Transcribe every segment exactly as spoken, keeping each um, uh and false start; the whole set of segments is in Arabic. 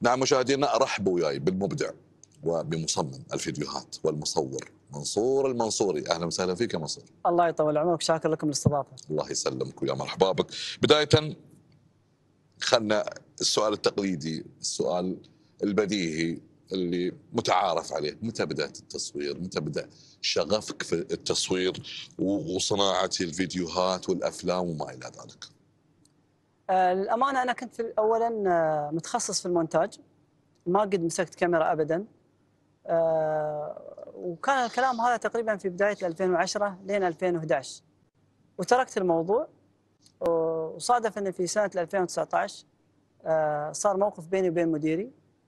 نعم مشاهدينا، رحبوا وياي بالمبدع وبمصمم الفيديوهات والمصور منصور المنصوري. اهلا وسهلا فيك يا منصور. الله يطول عمرك، شاكر لكم الاستضافه. الله يسلمك ويا مرحبا بك. بدايه خلنا السؤال التقليدي، السؤال البديهي اللي متعارف عليه، متى بدأت التصوير؟ متى بدأ شغفك في التصوير وصناعة الفيديوهات والأفلام وما إلى ذلك؟ آه للامانه انا كنت في اولا آه متخصص في المونتاج، ما قد مسكت كاميرا ابدا. آه وكان الكلام هذا تقريبا في بدايه ألفين وعشرة لين ألفين وأحد عشر، وتركت الموضوع. وصادف ان في سنه ألفين وتسعة عشر آه صار موقف بيني وبين مديري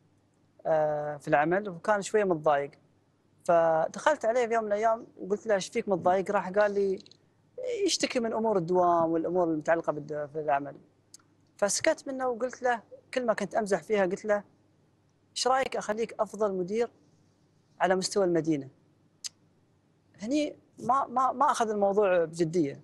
آه في العمل، وكان شويه متضايق. فدخلت عليه في يوم من الايام وقلت له ايش فيك متضايق؟ راح قال لي يشتكي من امور الدوام والامور المتعلقه في العمل. فسكت منه وقلت له كلمه كنت امزح فيها، قلت له ايش رايك اخليك افضل مدير على مستوى المدينه؟ هني ما ما ما اخذ الموضوع بجديه.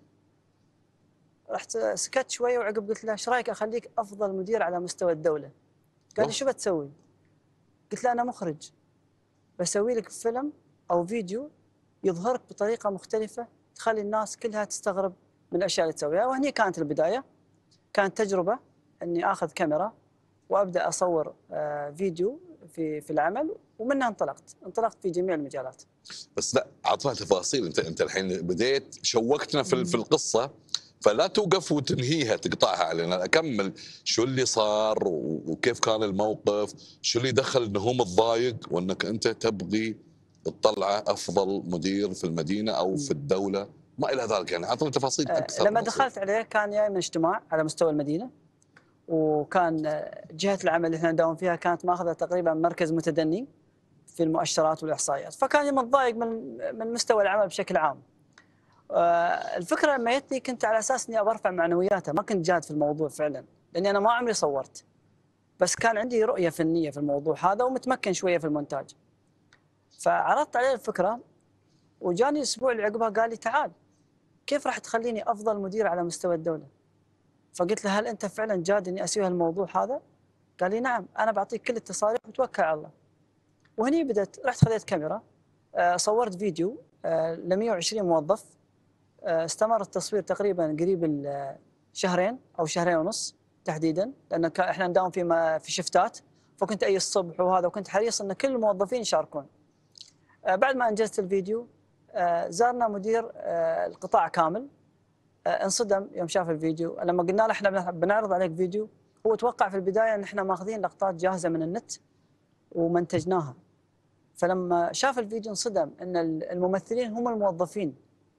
رحت سكت شويه وعقب قلت له ايش رايك اخليك افضل مدير على مستوى الدوله؟ قال لي شو بتسوي؟ قلت له انا مخرج، بسوي لك فيلم او فيديو يظهرك بطريقه مختلفه تخلي الناس كلها تستغرب من الاشياء اللي تسويها. وهني كانت البدايه، كانت تجربه اني اخذ كاميرا وابدا اصور فيديو في في العمل، ومنها انطلقت انطلقت في جميع المجالات. بس لا، اعطنا تفاصيل. انت انت الحين بديت شوقتنا في في القصه، فلا توقف وتنهيها تقطعها علينا. اكمل شو اللي صار وكيف كان الموقف، شو اللي دخل انه هو متضايق وانك انت تبغي تطلعه افضل مدير في المدينه او في الدوله ما الى ذلك. يعني اعطنا تفاصيل اكثر. لما دخلت عليه كان جاي من اجتماع على مستوى المدينه، وكان جهه العمل اللي احنا نداوم فيها كانت ماخذه تقريبا مركز متدني في المؤشرات والاحصائيات، فكان متضايق من من مستوى العمل بشكل عام. الفكره لما جتني كنت على اساس اني برفع معنوياته، ما كنت جاد في الموضوع فعلا، لاني انا ما عمري صورت، بس كان عندي رؤيه فنيه في الموضوع هذا ومتمكن شويه في المونتاج. فعرضت عليه الفكره، وجاني الاسبوع اللي عقبها قال لي تعال كيف راح تخليني افضل مدير على مستوى الدوله؟ فقلت له هل انت فعلا جاد اني اسوي هالموضوع هذا؟ قال لي نعم، انا بعطيك كل التصاريح وتوكل على الله. وهني بدأت، رحت خذيت كاميرا، صورت فيديو ل مئة وعشرين موظف. استمر التصوير تقريبا قريب شهرين او شهرين ونص تحديدا، لان احنا نداوم في في شفتات، فكنت اي الصبح وهذا، وكنت حريص ان كل الموظفين يشاركون. بعد ما انجزت الفيديو زارنا مدير القطاع كامل، انصدم يوم شاف الفيديو. لما قلنا له احنا بنعرض عليك فيديو، هو توقع في البدايه ان احنا ماخذين لقطات جاهزه من النت ومنتجناها. فلما شاف الفيديو انصدم ان الممثلين هم الموظفين.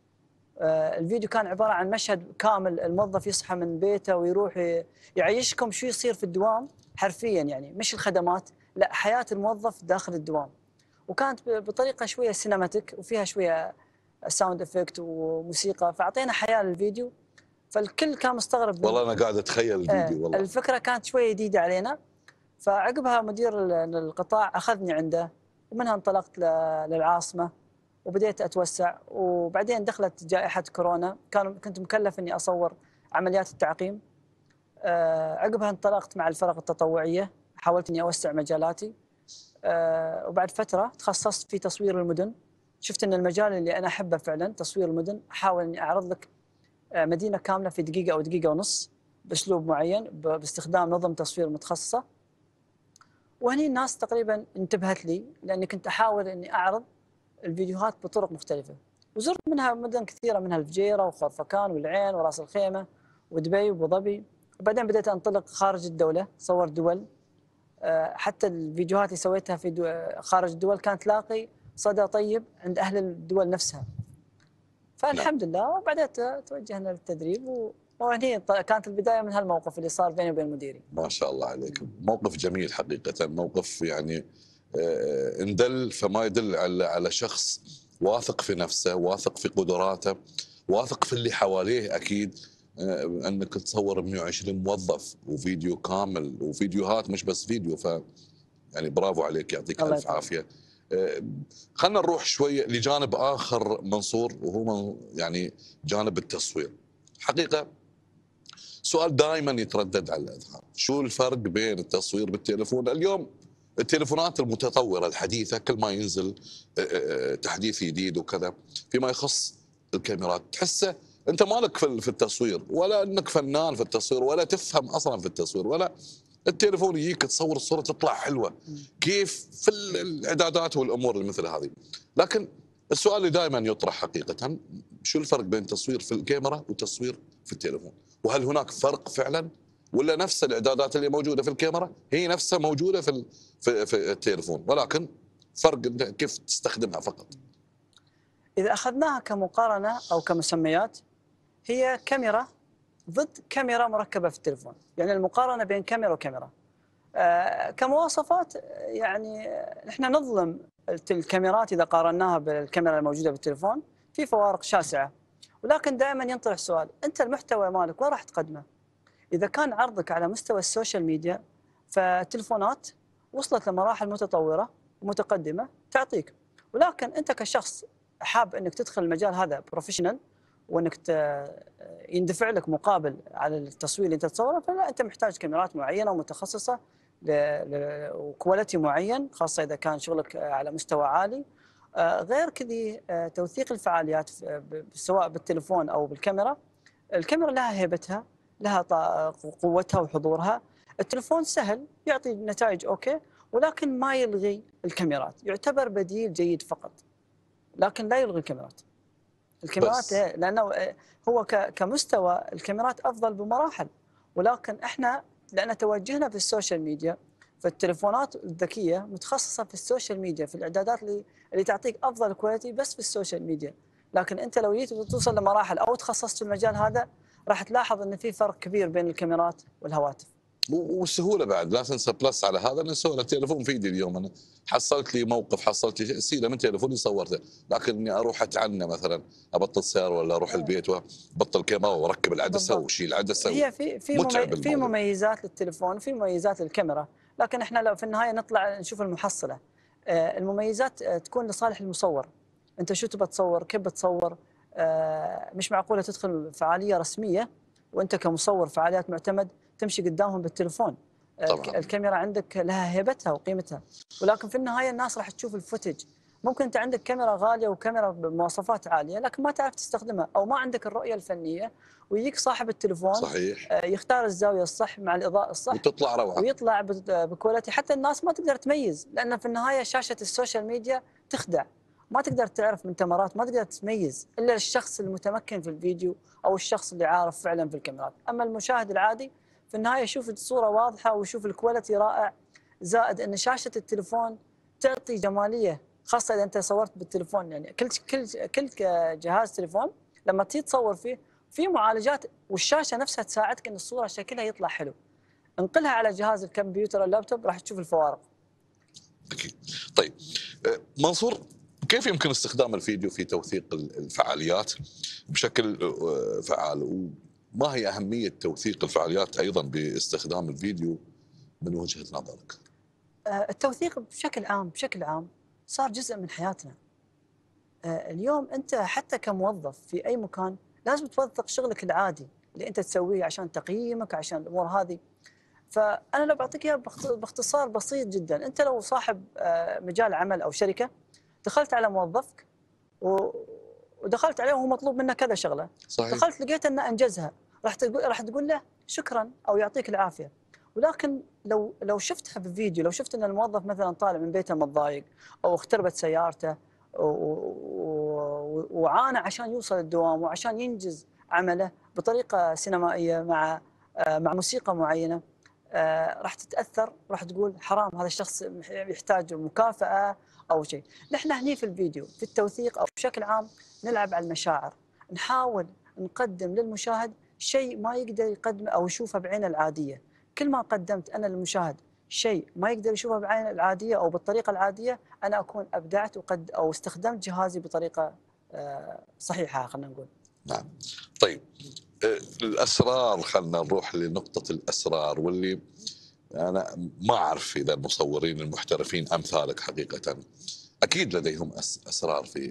الفيديو كان عباره عن مشهد كامل، الموظف يصحى من بيته ويروح يعيشكم شو يصير في الدوام حرفيا، يعني مش الخدمات، لا، حياه الموظف داخل الدوام. وكانت بطريقه شويه سينماتيك وفيها شويه ساوند افكت وموسيقى، فاعطينا حياه للفيديو. فالكل كان مستغرب. والله انا قاعد اتخيل الفيديو. والله الفكره كانت شويه جديده علينا. فعقبها مدير القطاع اخذني عنده، ومنها انطلقت للعاصمه وبديت اتوسع. وبعدين دخلت جائحه كورونا، كان كنت مكلف اني اصور عمليات التعقيم. آه عقبها انطلقت مع الفرق التطوعيه، حاولت اني اوسع مجالاتي. آه وبعد فتره تخصصت في تصوير المدن. شفت ان المجال اللي انا احبه فعلا تصوير المدن، احاول اني اعرض لك مدينه كامله في دقيقه او دقيقه ونص باسلوب معين باستخدام نظم تصوير متخصصه. وهني الناس تقريبا انتبهت لي، لاني كنت احاول اني اعرض الفيديوهات بطرق مختلفه. وزرت منها مدن كثيره، منها الفجيره وخرفكان والعين وراس الخيمه ودبي وابو ظبي. وبعدين بديت انطلق خارج الدوله، صورت دول. حتى الفيديوهات اللي سويتها في خارج الدول كانت تلاقي صدى طيب عند اهل الدول نفسها. فالحمد لله. وبعدين توجهنا للتدريب، و وهني كانت البدايه من هالموقف اللي صار بيني وبين مديري. ما شاء الله عليك، موقف جميل حقيقه، موقف يعني ان دل فما يدل على على شخص واثق في نفسه، واثق في قدراته، واثق في اللي حواليه. اكيد انك تصور مئة وعشرين موظف وفيديو كامل وفيديوهات، مش بس فيديو. ف يعني برافو عليك، يعطيك الف عافيه. خلينا نروح شويه لجانب اخر منصور، وهو يعني جانب التصوير. حقيقه سؤال دائما يتردد على الاذهان، شو الفرق بين التصوير بالتليفون؟ اليوم التليفونات المتطوره الحديثه كل ما ينزل تحديث جديد وكذا فيما يخص الكاميرات، تحسه انت مالك في التصوير ولا انك فنان في التصوير ولا تفهم اصلا في التصوير، ولا التليفون يجيك تصور الصوره تطلع حلوه كيف في الاعدادات والامور اللي مثل هذه. لكن السؤال اللي دائما يطرح حقيقه، شو الفرق بين تصوير في الكاميرا وتصوير في التليفون؟ وهل هناك فرق فعلا ولا نفس الاعدادات اللي موجوده في الكاميرا هي نفسها موجوده في في, في التليفون، ولكن فرق كيف تستخدمها فقط؟ اذا اخذناها كمقارنه او كمسميات، هي كاميرا ضد كاميرا مركبه في التليفون، يعني المقارنه بين كاميرا وكاميرا. آه كمواصفات يعني نحن نظلم الكاميرات اذا قارناها بالكاميرا الموجوده بالتليفون، في فوارق شاسعه. ولكن دائما ينطرح سؤال، انت المحتوى مالك وين راح تقدمه؟ اذا كان عرضك على مستوى السوشيال ميديا، فالتلفونات وصلت لمراحل متطوره ومتقدمه تعطيك، ولكن انت كشخص حاب انك تدخل المجال هذا بروفيشنال وانك يندفع لك مقابل على التصوير اللي انت تصوره، فلا انت محتاج كاميرات معينه ومتخصصه وكواليتي معين، خاصه اذا كان شغلك على مستوى عالي. غير كذي توثيق الفعاليات سواء بالتليفون او بالكاميرا، الكاميرا لها هيبتها، لها قوتها وحضورها. التليفون سهل يعطي نتائج اوكي، ولكن ما يلغي الكاميرات، يعتبر بديل جيد فقط لكن لا يلغي الكاميرات. الكاميرات بس. لانه هو كمستوى الكاميرات افضل بمراحل، ولكن احنا لان توجهنا في السوشيال ميديا، فالتليفونات الذكيه متخصصه في السوشيال ميديا، في الاعدادات اللي اللي تعطيك افضل كواليتي بس في السوشيال ميديا. لكن انت لو جيت توصل لمراحل او تخصصت في المجال هذا، راح تلاحظ ان في فرق كبير بين الكاميرات والهواتف. والسهوله بعد لا تنسى بلس على هذا، نسوي التليفون في ايدي اليوم، انا حصلت لي موقف، حصلت لي سيله من تليفوني صورته، لكن اني اروح اتعنى مثلا ابطل سير ولا اروح البيت وابطل كاميرا واركب العدسه واشيل العدسه، هي في في متعب في الموضوع. مميزات للتليفون وفي مميزات للكاميرا، لكن احنا لو في النهايه نطلع نشوف المحصله. المميزات تكون لصالح المصور، انت شو تبى تصور، كيف بتصور. مش معقوله تدخل فعاليه رسميه وانت كمصور فعاليات معتمد تمشي قدامهم بالتليفون. طبعا. الكاميرا عندك لها هيبتها وقيمتها، ولكن في النهايه الناس راح تشوف الفوتج. ممكن انت عندك كاميرا غاليه وكاميرا بمواصفات عاليه لكن ما تعرف تستخدمها او ما عندك الرؤيه الفنيه، ويجيك صاحب التليفون صحيح يختار الزاويه الصح مع الاضاءه الصح وتطلع روعه ويطلع بكواليتي، حتى الناس ما تقدر تميز، لان في النهايه شاشه السوشيال ميديا تخدع، ما تقدر تعرف من تمرات، ما تقدر تميز الا الشخص المتمكن في الفيديو او الشخص اللي عارف فعلا في الكاميرات. اما المشاهد العادي في النهايه يشوف الصوره واضحه ويشوف الكواليتي رائع، زائد ان شاشه التليفون تعطي جماليه، خاصه اذا انت صورت بالتليفون. يعني كل كل كل جهاز تليفون لما تيجي تصور فيه في معالجات والشاشه نفسها تساعدك ان الصوره شكلها يطلع حلو. انقلها على جهاز الكمبيوتر اللابتوب راح تشوف الفوارق. اكيد. طيب منصور، كيف يمكن استخدام الفيديو في توثيق الفعاليات بشكل فعال؟ وما هي اهميه توثيق الفعاليات ايضا باستخدام الفيديو من وجهه نظرك؟ التوثيق بشكل عام بشكل عام صار جزء من حياتنا. اليوم انت حتى كموظف في اي مكان لازم توثق شغلك العادي اللي انت تسويه عشان تقييمك، عشان الامور هذه. فانا لو بعطيك اياها باختصار بسيط جدا، انت لو صاحب مجال عمل او شركه دخلت على موظفك ودخلت عليه وهو مطلوب منه كذا شغله، صحيح. دخلت لقيت انه انجزها، راح تقول راح تقول له شكرا او يعطيك العافيه. ولكن لو لو شفتها بالفيديو، لو شفت ان الموظف مثلا طالع من بيته متضايق او اختربت سيارته وعانى عشان يوصل الدوام وعشان ينجز عمله بطريقه سينمائيه مع مع موسيقى معينه، راح تتاثر، راح تقول حرام هذا الشخص يحتاج مكافاه او شيء. نحن هني في الفيديو في التوثيق او بشكل عام نلعب على المشاعر، نحاول نقدم للمشاهد شيء ما يقدر يقدمه او يشوفه بعينه العاديه. كل ما قدمت انا للمشاهد شيء ما يقدر يشوفه بعينه العاديه او بالطريقه العاديه، انا اكون ابدعت وقد او استخدمت جهازي بطريقه صحيحه خلينا نقول. نعم. طيب الاسرار، خلينا نروح لنقطه الاسرار، واللي انا ما اعرف اذا المصورين المحترفين امثالك حقيقه اكيد لديهم اسرار في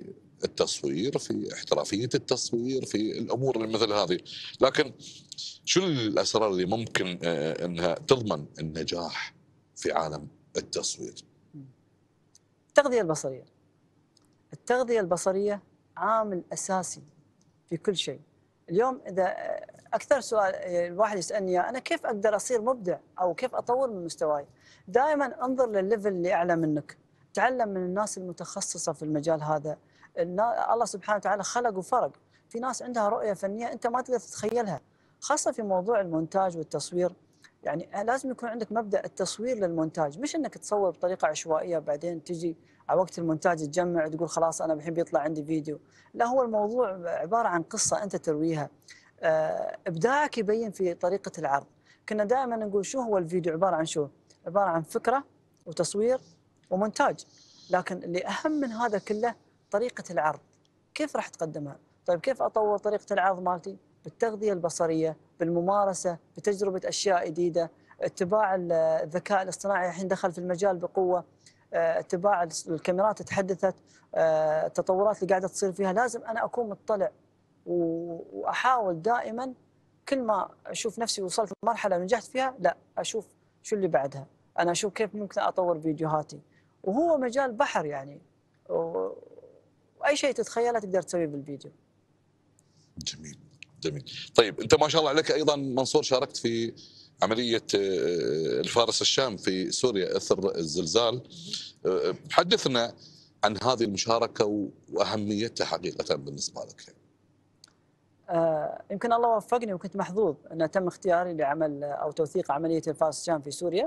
التصوير، في احترافيه التصوير، في الامور اللي مثل هذه. لكن شو الاسرار اللي ممكن آه، انها تضمن النجاح في عالم التصوير؟ التغذية البصرية. التغذية البصرية عامل أساسي في كل شيء. اليوم إذا أكثر سؤال الواحد يسألني إياه، أنا كيف أقدر أصير مبدع أو كيف أطور من مستواي؟ دائما انظر للليفل اللي أعلى منك، تعلم من الناس المتخصصة في المجال هذا. النا- الله سبحانه وتعالى خلق وفرق، في ناس عندها رؤية فنية أنت ما تقدر تتخيلها، خاصة في موضوع المونتاج والتصوير. يعني لازم يكون عندك مبدأ التصوير للمونتاج، مش أنك تصور بطريقة عشوائية بعدين تجي على وقت المونتاج تجمع تقول خلاص أنا بحب يطلع عندي فيديو. لا، هو الموضوع عبارة عن قصة أنت ترويها. آه، إبداعك يبين في طريقة العرض. كنا دائما نقول شو هو الفيديو عبارة عن شو؟ عبارة عن فكرة وتصوير ومونتاج، لكن اللي أهم من هذا كله طريقة العرض. كيف راح تقدمها؟ طيب كيف أطور طريقة العرض مالتي؟ بالتغذية البصرية، بالممارسة، بتجربة أشياء جديدة، اتباع الذكاء الاصطناعي الحين دخل في المجال بقوة، آه، اتباع الكاميرات تحدثت، آه، التطورات اللي قاعدة تصير فيها، لازم أنا أكون مطلع واحاول دائما. كل ما اشوف نفسي وصلت لمرحله نجحت فيها، لا اشوف شو اللي بعدها، انا اشوف كيف ممكن اطور فيديوهاتي. وهو مجال بحر يعني، و- واي شيء تتخيله تقدر تسويه بالفيديو. جميل جميل. طيب انت ما شاء الله عليك ايضا منصور شاركت في عمليه آه، الفارس الشام في سوريا اثر الزلزال. آه، حدثنا عن هذه المشاركه واهميتها حقيقه بالنسبه لك يعني. آه، يمكن الله وفقني وكنت محظوظ أن تم اختياري لعمل أو توثيق عملية الفارس الشام في سوريا.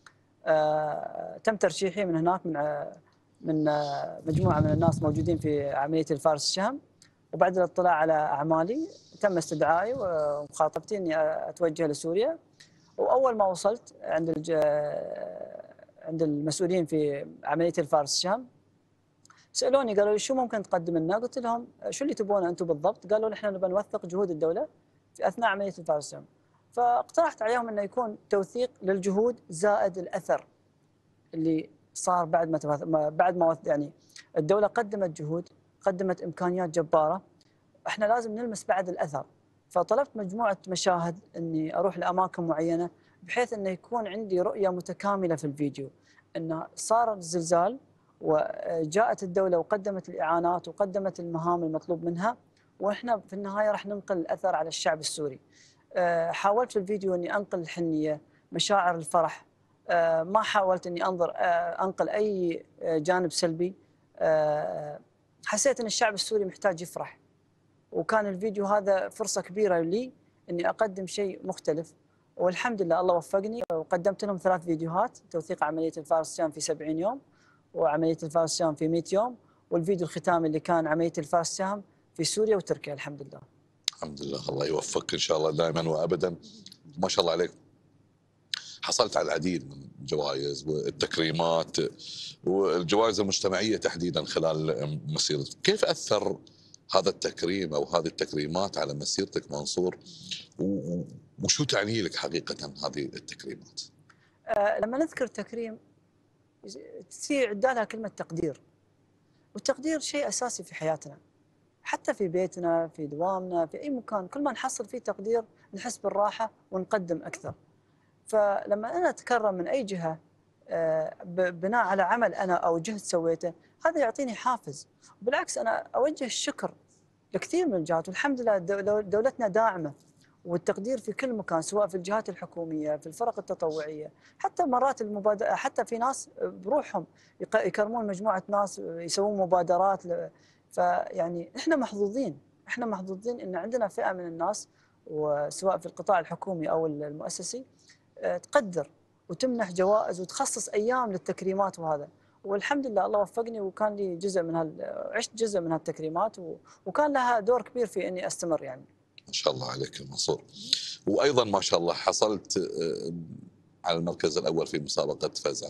آه، تم ترشيحي من هناك من آه، من آه، مجموعة من الناس موجودين في عملية الفارس الشام. وبعد الاطلاع على أعمالي تم استدعائي ومخاطبتي أني أتوجه لسوريا. وأول ما وصلت عند الج... عند المسؤولين في عملية الفارس الشام سألوني، قالوا لي شو ممكن تقدم لنا؟ قلت لهم شو اللي تبونه أنتم بالضبط؟ قالوا لي إحنا نبغى نوثق جهود الدولة في أثناء عملية الفارس الشام. فاقترحت عليهم أنه يكون توثيق للجهود زائد الأثر اللي صار بعد ما توث... ما- بعد ما وث... يعني الدولة قدمت جهود، قدمت إمكانيات جبارة، احنا لازم نلمس بعد الاثر. فطلبت مجموعه مشاهد اني اروح لاماكن معينه بحيث انه يكون عندي رؤيه متكامله في الفيديو، انه صار الزلزال وجاءت الدوله وقدمت الاعانات وقدمت المهام المطلوب منها، واحنا في النهايه راح ننقل الاثر على الشعب السوري. أه، حاولت في الفيديو اني انقل الحنيه، مشاعر الفرح. أه، ما حاولت اني انظر أه، انقل اي جانب سلبي. أه، حسيت ان الشعب السوري محتاج يفرح، وكان الفيديو هذا فرصة كبيرة لي أني أقدم شيء مختلف. والحمد لله الله وفقني وقدمت لهم ثلاث فيديوهات: توثيق عملية الفارس الشام في سبعين يوم، وعملية الفارس الشام في مئة يوم، والفيديو الختامي اللي كان عملية الفارس الشام في سوريا وتركيا. الحمد لله. الحمد لله، الله يوفقك ان شاء الله دائما وابدا. ما شاء الله عليك، حصلت على العديد من الجوائز والتكريمات والجوائز المجتمعيه تحديدا خلال مسيرتك. كيف اثر هذا التكريم او هذه التكريمات على مسيرتك منصور، و- وشو تعني لك حقيقه هذه التكريمات؟ أه، لما نذكر تكريم تصير عندنا كلمة تقدير، والتقدير شيء أساسي في حياتنا، حتى في بيتنا، في دوامنا، في أي مكان. كل ما نحصل فيه تقدير نحس بالراحة ونقدم أكثر. فلما أنا أتكرم من أي جهة آه، ب- بناء على عمل أنا أو جهد سويته، هذا يعطيني حافز. بالعكس أنا أوجه الشكر لكثير من الجهات، والحمد لله دو- دولتنا داعمة، والتقدير في كل مكان، سواء في الجهات الحكومية، في الفرق التطوعية، حتى مرات المبادرة، حتى في ناس بروحهم يق- يكرمون مجموعة ناس يسوون مبادرات ل... فيعني احنا محظوظين، احنا محظوظين ان عندنا فئة من الناس، وسواء في القطاع الحكومي او المؤسسي، آه، تقدر وتمنح جوائز وتخصص ايام للتكريمات. وهذا والحمد لله الله وفقني وكان لي جزء من هال... عشت جزء من هالتكريمات، و... وكان لها دور كبير في اني استمر يعني. ما شاء الله عليك يا منصور. وايضا ما شاء الله حصلت آه، على المركز الاول في مسابقه فزع،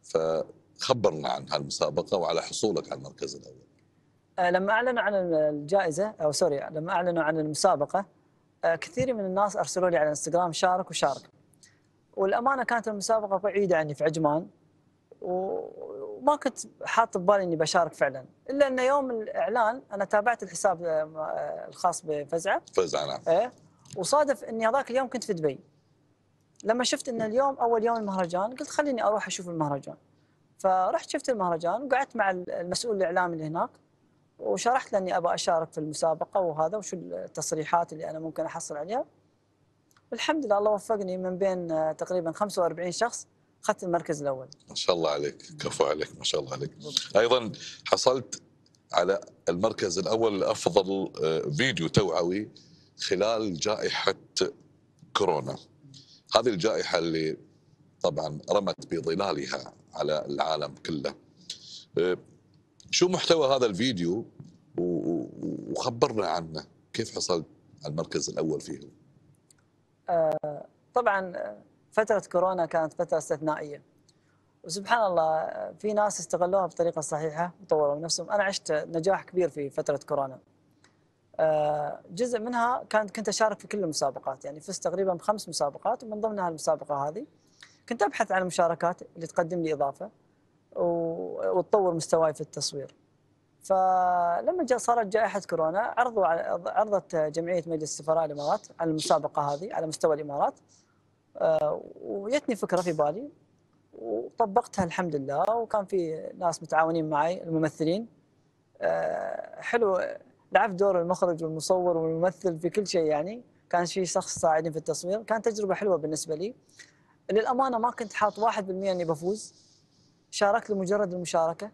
فخبرنا عن هالمسابقه وعلى حصولك على المركز الاول. آه، لما اعلنوا عن الجائزه او سوري لما اعلنوا عن المسابقه، آه، كثير من الناس ارسلوا لي على الانستغرام شارك وشارك. والامانه كانت المسابقه بعيده عني في عجمان، وما وما كنت حاط ببالي اني بشارك فعلا، الا ان يوم الاعلان انا تابعت الحساب الخاص بفزعه. فزعه نعم. ايه. وصادف اني هذاك اليوم كنت في دبي. لما شفت ان اليوم اول يوم المهرجان قلت خليني اروح اشوف المهرجان. فرحت شفت المهرجان وقعدت مع المسؤول الاعلامي اللي هناك وشرحت له اني ابغى اشارك في المسابقه وهذا وشو التصريحات اللي انا ممكن احصل عليها. والحمد لله الله وفقني من بين تقريبا خمسة وأربعين شخص اخذت المركز الاول. ما شاء الله عليك، كفو عليك، ما شاء الله عليك. ايضا حصلت على المركز الاول لافضل فيديو توعوي خلال جائحه كورونا. هذه الجائحه اللي طبعا رمت بظلالها على العالم كله. شو محتوى هذا الفيديو وخبرنا عنه، كيف حصلت على المركز الاول فيه؟ آه طبعا فتره كورونا كانت فتره استثنائيه، وسبحان الله في ناس استغلوها بطريقه صحيحه وطوروا من نفسهم. انا عشت نجاح كبير في فتره كورونا. آه جزء منها كانت كنت اشارك في كل المسابقات، يعني فزت تقريبا بخمس مسابقات ومن ضمنها المسابقه هذه. كنت ابحث عن المشاركات اللي تقدم لي اضافه وتطور مستواي في التصوير. فلما جاء صارت جائحه كورونا عرضوا عرضت جمعيه مجلس السفراء الامارات على المسابقه هذه على مستوى الامارات. آه وجتني فكره في بالي وطبقتها الحمد لله، وكان في ناس متعاونين معي الممثلين. آه حلو، لعبت دور المخرج والمصور والممثل في كل شيء، يعني كان في شخص ساعدني في التصوير. كانت تجربه حلوه بالنسبه لي. للامانه ما كنت حاط واحد بالمئة اني بفوز، شاركت لمجرد المشاركه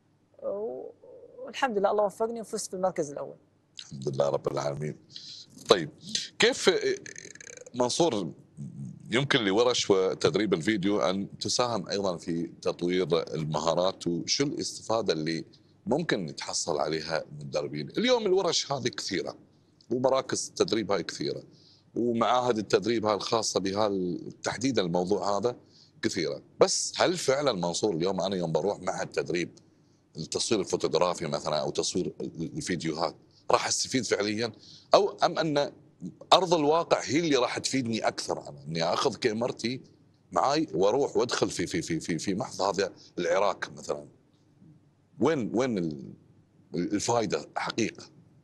والحمد لله الله وفقني وفزت في المركز الاول. الحمد لله رب العالمين. طيب كيف منصور يمكن لورش وتدريب الفيديو ان تساهم ايضا في تطوير المهارات، وشو الاستفاده اللي ممكن نتحصل عليها من المدربين؟ اليوم الورش هذه كثيره ومراكز التدريب هاي كثيره ومعاهد التدريب هاي الخاصه بها تحديدا الموضوع هذا كثيره، بس هل فعلا منصور اليوم انا يوم بروح معهد تدريب التصوير الفوتوغرافي مثلا او تصوير الفيديوهات راح استفيد فعليا، او ام ان ارض الواقع هي اللي راح تفيدني اكثر؟ انا اني اخذ كاميرتي معاي واروح وادخل في في في في في محض هذا العراك مثلا، وين وين الفائده حقيقه؟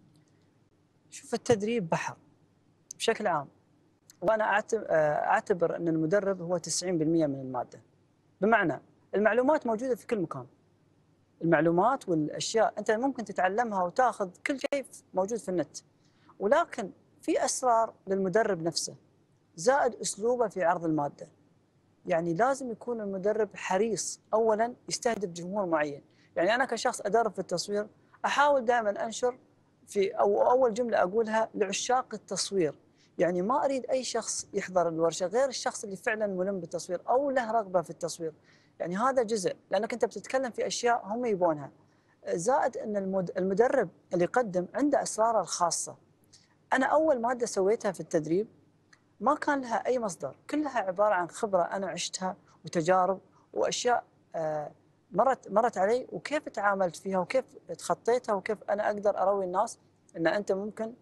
شوف التدريب بحر بشكل عام، وانا اعتبر ان المدرب هو تسعين بالمئة من الماده. بمعنى المعلومات موجوده في كل مكان، المعلومات والاشياء انت ممكن تتعلمها وتاخذ كل شيء موجود في النت، ولكن في اسرار للمدرب نفسه زائد اسلوبه في عرض الماده. يعني لازم يكون المدرب حريص اولا يستهدف جمهور معين. يعني انا كشخص ادرب في التصوير احاول دائما انشر في او اول جمله اقولها لعشاق التصوير، يعني ما اريد اي شخص يحضر الورشه غير الشخص اللي فعلا ملم بالتصوير او له رغبه في التصوير. يعني هذا جزء، لانك انت بتتكلم في اشياء هم يبونها. زائد ان المدرب اللي يقدم عنده اسراره الخاصه. انا اول ماده سويتها في التدريب ما كان لها اي مصدر، كلها عباره عن خبره انا عشتها وتجارب واشياء مرت مرت علي وكيف تعاملت فيها وكيف تخطيتها وكيف انا اقدر اروي الناس ان انت ممكن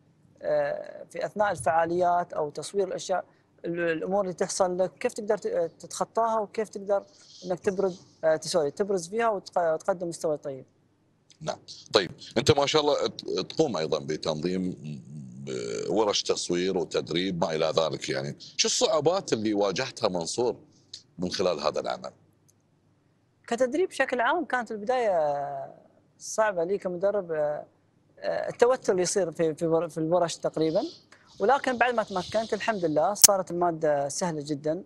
في اثناء الفعاليات او تصوير الاشياء الامور اللي تحصل لك كيف تقدر تتخطاها وكيف تقدر انك تبرز تسوي تبرز فيها وتقدم مستوى طيب. نعم. طيب انت ما شاء الله تقوم ايضا بتنظيم ورش تصوير وتدريب ما الى ذلك، يعني شو الصعوبات اللي واجهتها منصور من خلال هذا العمل؟ كتدريب بشكل عام كانت البدايه صعبه لي كمدرب، التوتر اللي يصير في في في الورش تقريبا، ولكن بعد ما تمكنت الحمد لله صارت الماده سهله جدا.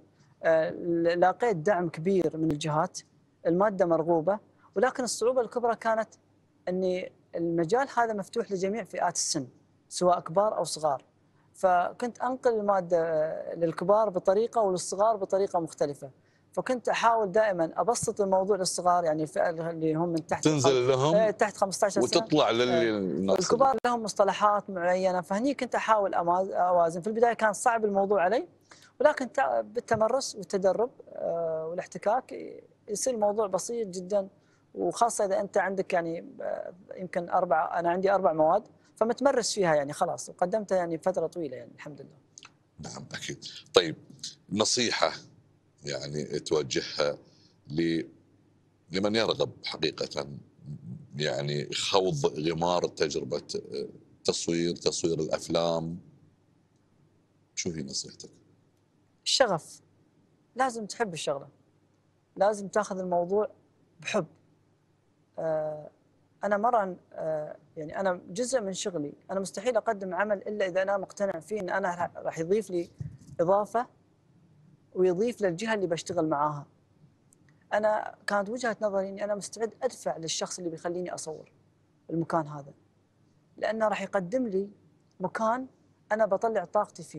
لاقيت دعم كبير من الجهات، الماده مرغوبه، ولكن الصعوبه الكبرى كانت اني المجال هذا مفتوح لجميع فئات السن سواء كبار او صغار، فكنت انقل الماده للكبار بطريقه وللصغار بطريقه مختلفه. فكنت احاول دائما ابسط الموضوع للصغار، يعني الفئه اللي هم من تحت تنزل لهم تحت خمسة عشر سنه وتطلع للناس الكبار لهم مصطلحات معينه، فهني كنت احاول اوازن. في البدايه كان صعب الموضوع علي، ولكن بالتمرس والتدرب والاحتكاك يصير الموضوع بسيط جدا، وخاصه اذا انت عندك يعني يمكن اربع انا عندي اربع مواد فمتمرس فيها يعني خلاص، وقدمتها يعني فتره طويله يعني الحمد لله. نعم اكيد. طيب نصيحه يعني توجهها ل لمن يرغب حقيقة يعني خوض غمار تجربة تصوير تصوير الأفلام، شو هي نصيحتك؟ الشغف، لازم تحب الشغلة، لازم تاخذ الموضوع بحب. آه، أنا مرة آه، يعني أنا جزء من شغلي، أنا مستحيل أقدم عمل إلا إذا أنا مقتنع فيه إن أنا راح- راح يضيف لي إضافة ويضيف للجهة اللي بشتغل معاها. أنا كانت وجهة نظري إني أنا مستعد أدفع للشخص اللي بيخليني أصور المكان هذا، لأنه راح يقدم لي مكان أنا بطلع طاقتي فيه.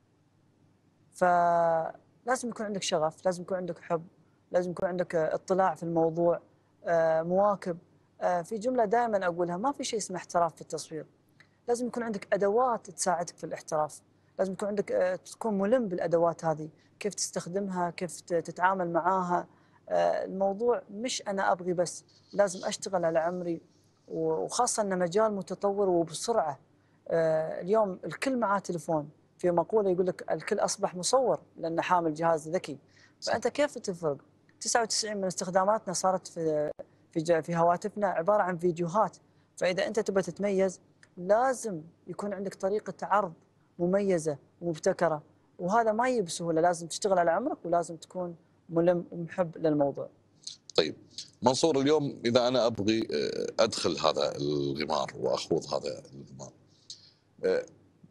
فلازم يكون عندك شغف، لازم يكون عندك حب، لازم يكون عندك آه، اطلاع في الموضوع، آه، مواكب. آه، في جملة دائما أقولها، ما في شيء اسمه احتراف في التصوير. لازم يكون عندك أدوات تساعدك في الاحتراف، لازم يكون عندك آه، تكون ملم بالأدوات هذه، كيف تستخدمها، كيف ت- تتعامل معاها. آه، الموضوع مش أنا أبغي بس، لازم أشتغل على عمري، وخاصة أن مجال متطور وبسرعة. آه، اليوم الكل معاه تليفون، في مقولة يقول لك الكل أصبح مصور لأنه حامل جهاز ذكي. صح. فأنت كيف تفرق؟ تسعة وتسعين من استخداماتنا صارت في في ج- في هواتفنا عبارة عن فيديوهات. فإذا أنت تبغى تتميز، لازم يكون عندك طريقة عرض مميزة ومبتكرة، وهذا ما يجي بسهولة. لازم تشتغل على عمرك، ولازم تكون ملم ومحب للموضوع. طيب منصور، اليوم إذا أنا أبغي آه، أدخل هذا الغمار وأخوض هذا الغمار، آه،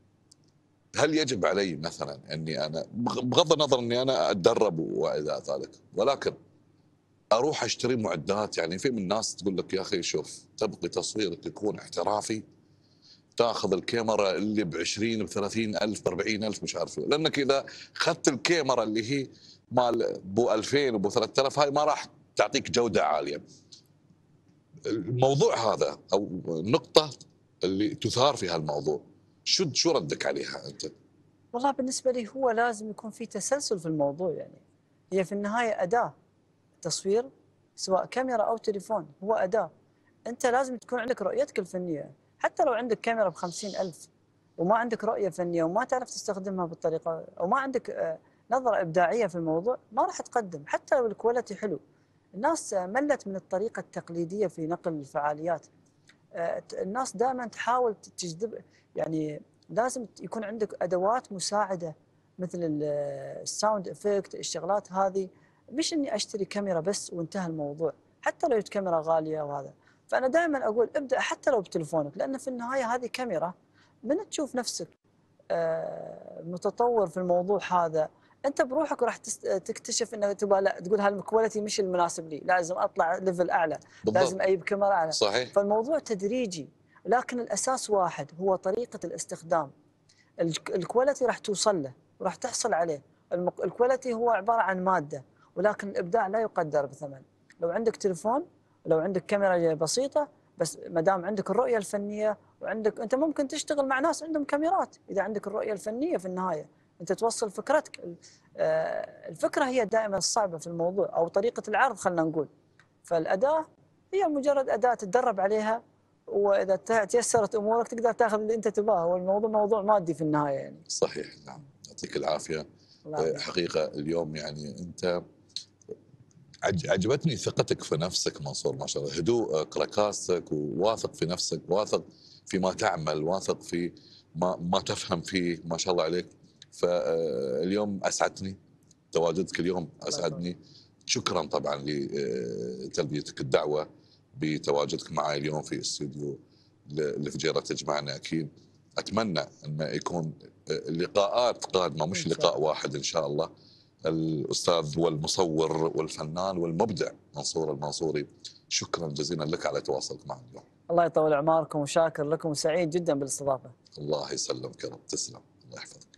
هل يجب علي مثلا أني أنا بغ- بغض النظر أني أنا أتدرب وإلى ذلك، ولكن أروح أشتري معدات؟ يعني في من الناس تقول لك يا أخي شوف، تبغي تصويرك يكون احترافي، تاخذ الكاميرا اللي ب عشرين ب ثلاثين ألف ب أربعين ألف مش عارف، لأنك إذا أخذت الكاميرا اللي هي مال بو ألفين وبو ثلاثة آلاف، هاي ما راح تعطيك جودة عالية. الموضوع هذا او النقطه اللي تثار في هالموضوع، شو شو ردك عليها انت؟ والله بالنسبة لي هو لازم يكون في تسلسل في الموضوع. يعني هي في النهاية أداة تصوير، سواء كاميرا أو تليفون، هو أداة. أنت لازم تكون عندك رؤيتك الفنية. حتى لو عندك كاميرا بخمسين ألف وما عندك رؤية فنية وما تعرف تستخدمها بالطريقة، أو ما عندك آه، نظرة إبداعية في الموضوع، ما راح تقدم حتى لو الكواليتي حلو. الناس آه، ملت من الطريقة التقليدية في نقل الفعاليات. آه، الناس دائما تحاول تجذب، يعني لازم يكون عندك ادوات مساعده مثل الساوند افكت، الشغلات هذه. مش اني اشتري كاميرا بس وانتهى الموضوع، حتى لو كاميرا غاليه وهذا. فانا دائما اقول ابدا حتى لو بتليفونك، لان في النهايه هذه كاميرا. من تشوف نفسك آه، متطور في الموضوع هذا، انت بروحك راح تكتشف انه تبغى، لا تقول هالكواليتي مش المناسب لي، لازم اطلع ليفل اعلى، لازم بالضبط. اجيب كاميرا اعلى. صحيح. فالموضوع تدريجي، لكن الاساس واحد، هو طريقه الاستخدام. الك- الكواليتي راح توصل له وراح تحصل عليه. المق- الكواليتي هو عباره عن ماده، ولكن الابداع لا يقدر بثمن. لو عندك تليفون، لو عندك كاميرا بسيطه، بس ما دام عندك الرؤيه الفنيه، وعندك انت ممكن تشتغل مع ناس عندهم كاميرات. اذا عندك الرؤيه الفنيه، في النهايه انت توصل فكرتك. ال- آه، الفكره هي دائما الصعبه في الموضوع، او طريقه العرض خلينا نقول. فالاداه هي مجرد اداه تتدرب عليها، واذا ت- تيسرت امورك تقدر تاخذ اللي انت تبغاه. هو الموضوع موضوع مادي في النهايه يعني. صحيح. نعم. يعطيك العافيه. الله آه، يعافيك. حقيقه اليوم يعني انت عج- عجبتني ثقتك في نفسك منصور، ما شاء الله، هدوءك، ركاستك، وواثق في نفسك، واثق فيما تعمل، واثق في ما ما تفهم فيه، ما شاء الله عليك. فاليوم اسعدتني تواجدك، اليوم الله يطول. اسعدني. شكرا طبعا لتلبيتك الدعوه بتواجدك معي اليوم في استوديو الفجيره تجمعنا. اكيد اتمنى ان يكون لقاءات قادمه، ان مش شاء لقاء الله. واحد ان شاء الله. الاستاذ والمصور والفنان والمبدع منصور المنصوري، شكرا جزيلا لك على تواصلك معنا اليوم. الله يطول اعماركم، وشاكر لكم وسعيد جدا بالاستضافه. الله يسلمك يا رب، تسلم، الله يحفظك.